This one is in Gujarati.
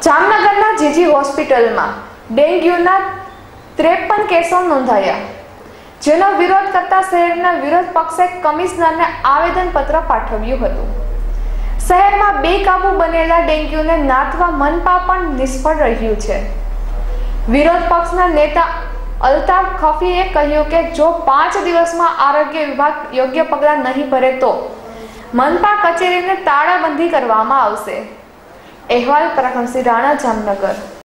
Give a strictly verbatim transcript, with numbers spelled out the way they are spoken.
જામનગરના જીજી હોસ્પિટલમાં ડેન્ગ્યુના ત્રેપન કેસો નોંધાયા, જેનો વિરોધ કરતા શહેરના વિરોધ પક્ષે કમિશનરને આવેદનપત્ર પાઠવ્યું હતું। શહેરમાં બેકાબુ બનેલા ડેન્ગ્યુને નાથવા મનપા પણ નિષ્ફળ રહ્યું છે। વિરોધ પક્ષના નેતા અલ્તાફ ખફીએ કહ્યું કે જો પાંચ દિવસમાં આરોગ્ય વિભાગ યોગ્ય પગલાં નહીં ભરે તો મનપા કચેરીને તાળાબંધી કરવામાં આવશે। અહેવાલ પ્રકાશસિંહ રાણા, જામનગર।